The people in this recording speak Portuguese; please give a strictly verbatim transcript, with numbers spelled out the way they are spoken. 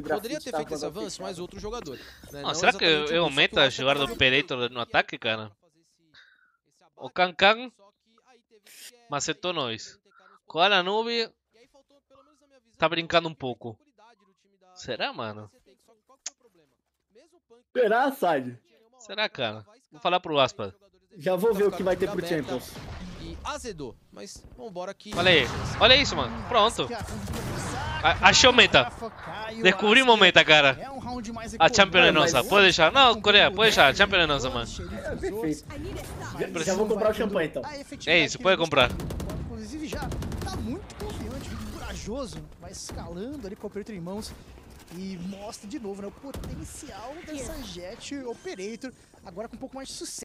Poderia ter feito esse avanço, mas outro jogador. Né? Não, Não será que exatamente o eu Gus, aumento só que a o jogada do Aspas Operator no ataque, cara? O Cancan macetou nós. Koala Noob tá brincando um pouco. Será, mano? Será, Side? Será, cara? Vou falar pro Aspas. Já vou ver o que vai ter pro Champions. E azedou, mas vambora que... Olha aí, olha isso, mano. Pronto. A achei o meta. Descobrimos o meta, cara. A Champion é nossa. Pode deixar. Não, Coreia, pode deixar. A Champion é nossa, mano. É, perfeito. Já, já vou comprar o champanhe, então. É isso, pode comprar. Inclusive já tá muito confiante, muito corajoso. Vai escalando ali com o Operator em mãos. E mostra de novo, né, o potencial dessa Jet Operator. Agora com um pouco mais de sucesso.